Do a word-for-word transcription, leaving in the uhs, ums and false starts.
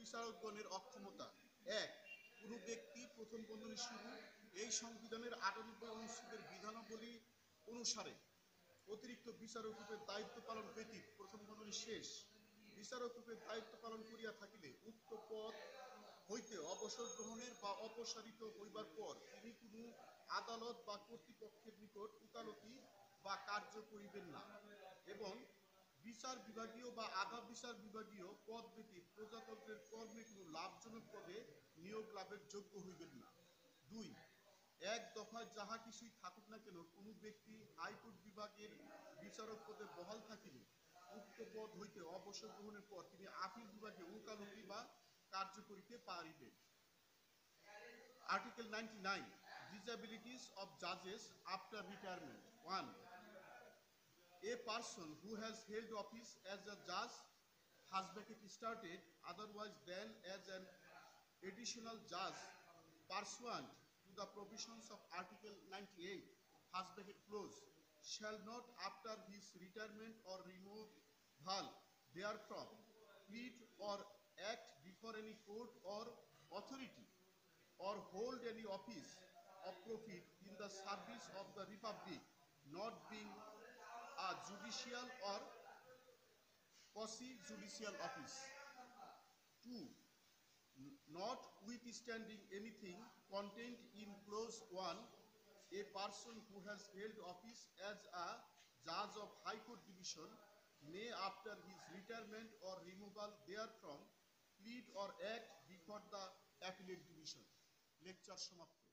বিচারকগণের অক্ষমতা। এক, কোনো ব্যক্তি প্রথম বন্ধনী শুরু এই সংবিধানের আটানব্বই অনুচ্ছেদের বিধানাবলী অনুসারে অতিরিক্ত বিচারক রূপে দায়িত্ব পালন ব্যতীত প্রথম বন্ধনী শেষ বিচারক রূপে দায়িত্ব পালন করিয়া থাকিলে উক্ত পদ হইতে অবসর গ্রহণের বা অপসারিত হইবার পর তিনি কোনো আদালত বা কর্তৃপক্ষের নিকট উকালতি বা কার্য করিবেন না এবং বিচার বিভাগীয় বা আধা বিচার বিভাগীয় পদ ব্যতীত প্রজাতন্ত্রের কর্মে কোনো লাভজনক পদে নিয়োগ লাভের যোগ্য হইবেন না। দুই, এক দফায় যাহা কিছুই থাকুক না কেন কোনো ব্যক্তি হাইকোর্ট বিভাগের বিচারক পদে বহাল থাকিলে উক্ত পদ হইতে অবসর গ্রহণের পর তিনি আপিল বিভাগে উকালতি বা কার্য করিতে পারিবেন। Article ninety-nine. Disabilities of judges after retirement. One. A person who has held office as a judge has bracket started otherwise than as an additional judge pursuant to the provisions of Article ninety-eight has bracket close shall not after his retirement or removal therefrom plead or act before any court or authority or hold any office of profit in the service of the Republic, not being a judicial or quasi-judicial office. Two, notwithstanding anything contained in clause one, a person who has held office as a judge of High Court Division may after his retirement or removal therefrom plead or act before the Appellate Division. Lecture সমাপ্ত।